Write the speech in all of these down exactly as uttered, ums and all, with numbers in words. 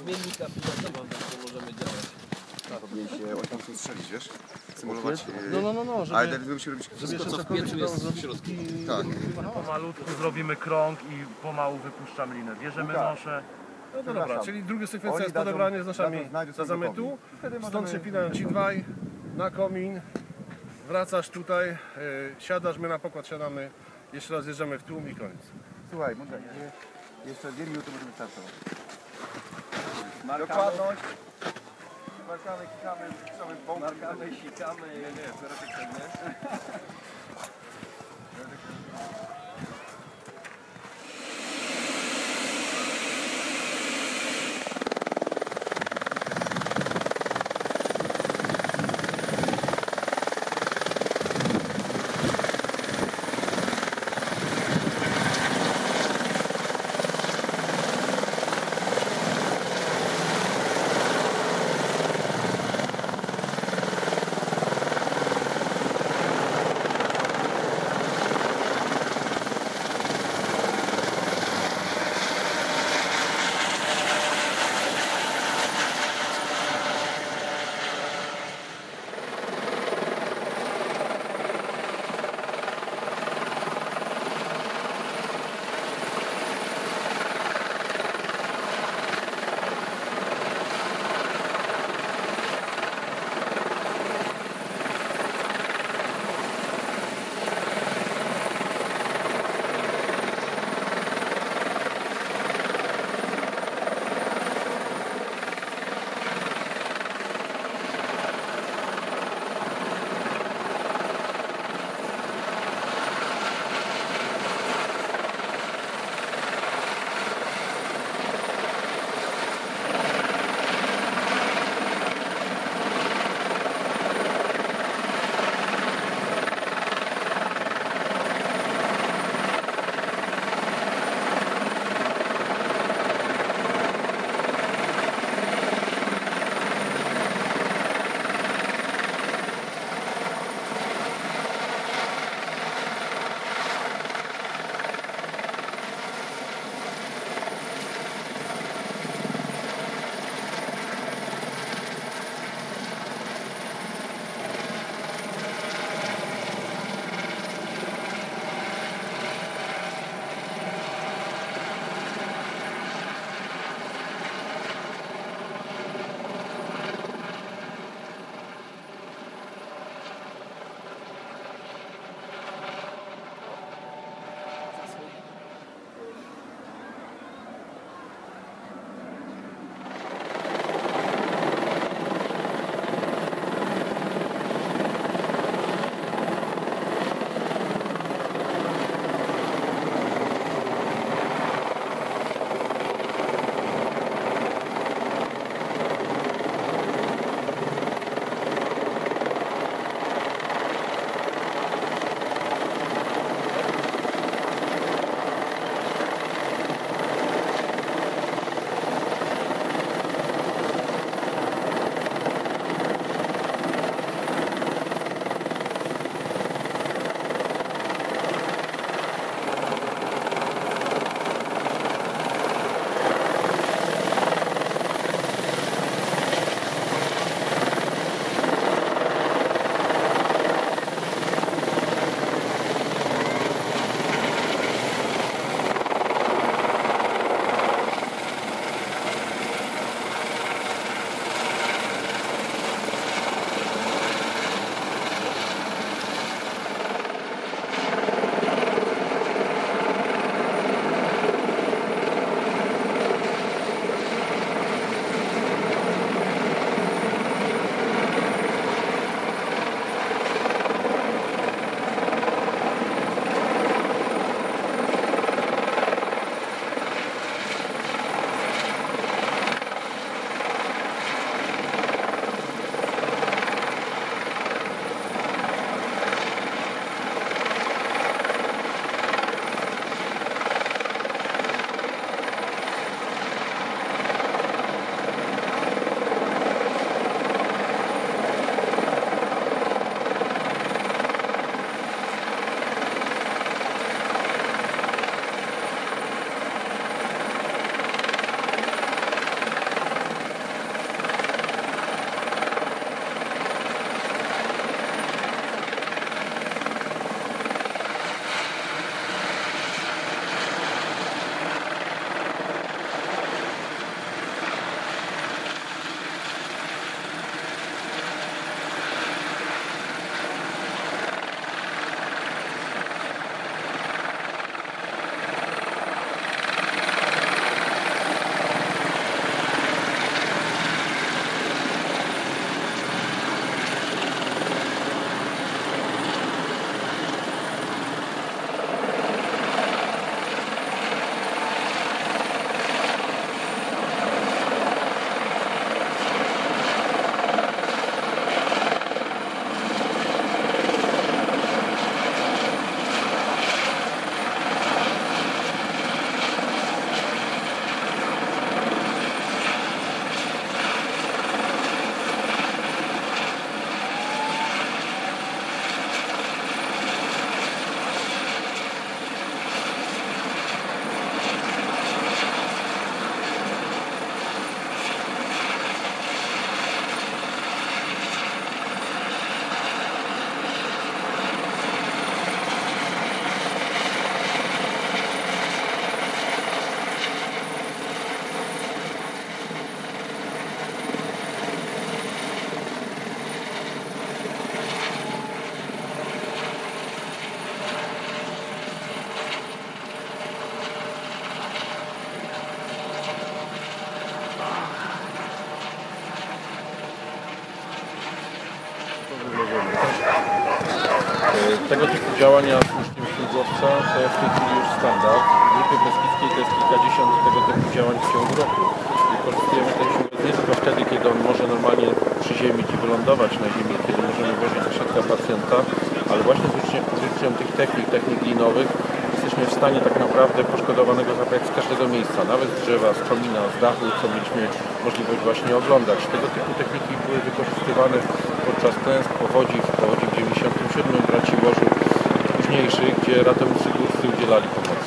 zmiennika pilota mamy, to możemy działać. Powinien się on tam tu strzelić, wiesz? Symulować. No, no, no, no, żeby, Ale najlepiej musimy robić żeby jeszcze co w cokolwiek piecu się dało jest w zrobić środku. i... Tak. Pomalutku zrobimy krąg i pomału wypuszczamy linę. Bierzemy Tak. noszę. No to dobra, czyli druga sekwencja Oni jest dadzą- podebranie z noszami dadzą- znajdą za sobie zamytu. gotowi. Wtedy Stąd możemy- się pinają ci dwaj na komin. Wracasz tutaj, yy, siadasz, my na pokład siadamy. Jeszcze raz zjeżdżamy w tłum i koniec. Słuchaj, może jeszcze dwie minuty możemy startować. Markamy, Dokładność. Markamy, kikamy, wrzucamy w bąk. markamy, sikamy. Nie, nie, zaraz tak nie. Tego typu działania z uczniów śmigłowca to w tej chwili już standard. W Grupie Beskidzkiej to jest kilkadziesiąt tego typu działań w ciągu roku. Wykorzystujemy ten śmigłowiec nie tylko wtedy, kiedy on może normalnie przyziemić i wylądować na ziemi, kiedy możemy włożyć do środka pacjenta, ale właśnie z użyciem, z użyciem tych technik, technik linowych jesteśmy w stanie tak naprawdę poszkodowanego zabrać z każdego miejsca, nawet z drzewa, z komina, z dachu, co mieliśmy możliwość właśnie oglądać. Tego typu techniki były wykorzystywane podczas klęsk, powodzi, w powodzi w dziewięćdziesiątym siódmym, Raciborzu i późniejszych, gdzie ratownicy górscy udzielali pomocy.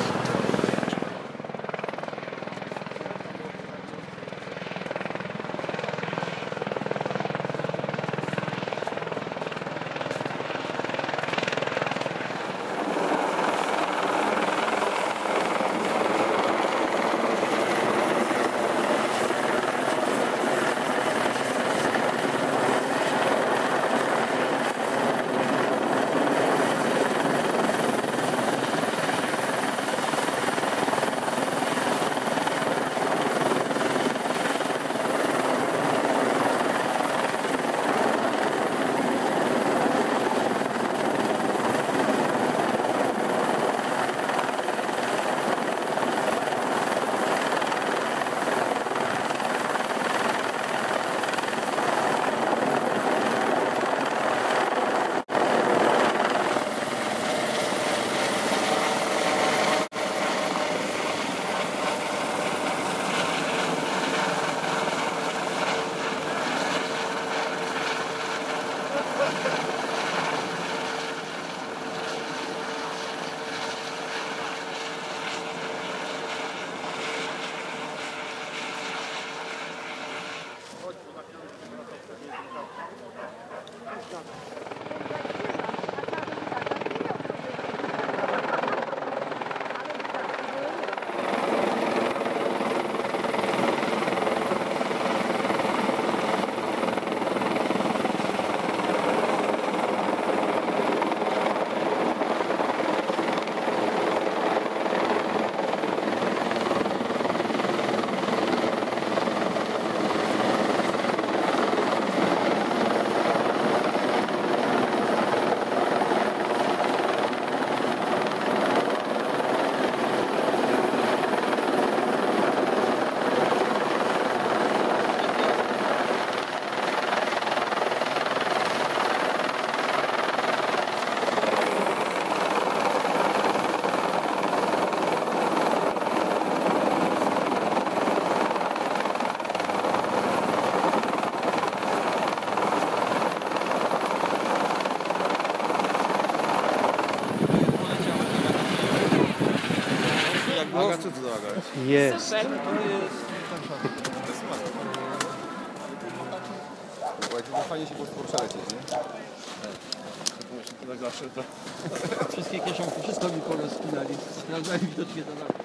Jest. Fajnie się po prostu przelecieć, nie? Tak zawsze to... Wszystkie kieszonki, wszystko mi porozpinali. Sprawdzałem widocznie to na...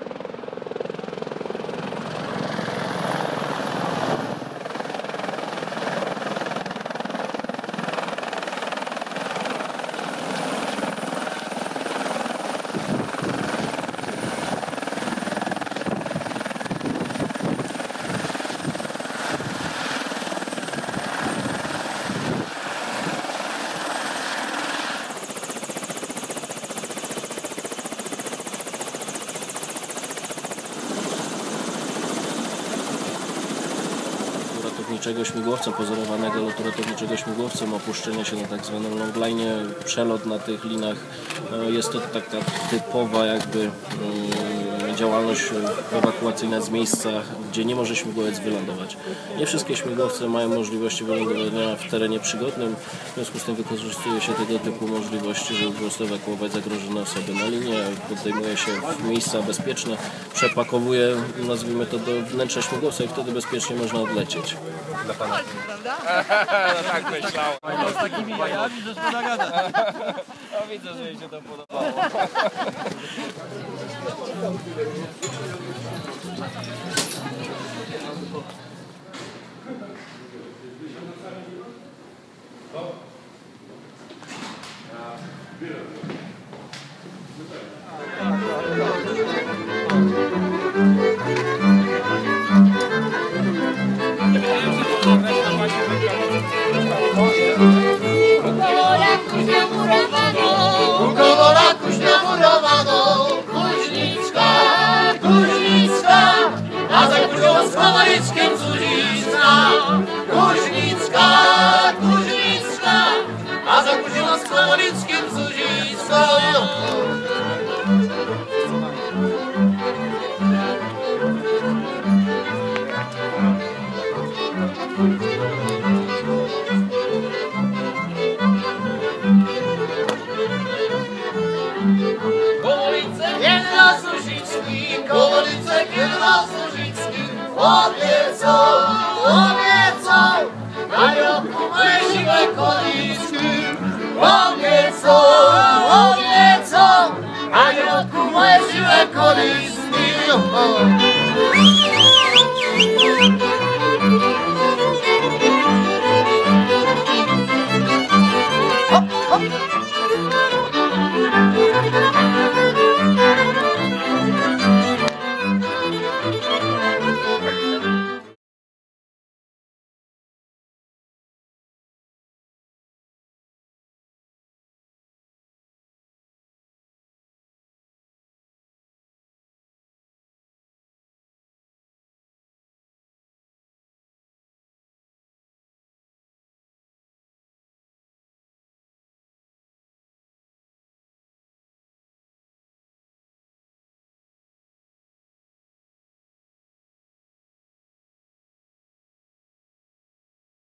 ratowniczego śmigłowca, pozorowanego lotu ratowniczego śmigłowcem, opuszczenia się na tak zwanym longline, przelot na tych linach. Jest to taka typowa jakby działalność ewakuacyjna z miejsca, gdzie nie może śmigłowiec wylądować. Nie wszystkie śmigłowce mają możliwości wylądowania w terenie przygodnym, w związku z tym wykorzystuje się tego typu możliwości, żeby po prostu ewakuować zagrożone osoby na linię, podejmuje się w miejsca bezpieczne, przepakowuje, nazwijmy to, do wnętrza śmigłowca i wtedy bezpiecznie można odlecieć. Dla pana. No tak myślałem. No, z takimi jajami, że szkoda gada. No widzę, że jej się to podobało. Kolor jak się murowało. obiecą, obiecą, mają moje siłę kolisty. Obiecą, obiecą, mają moje siłę kolisty. Hop, hop.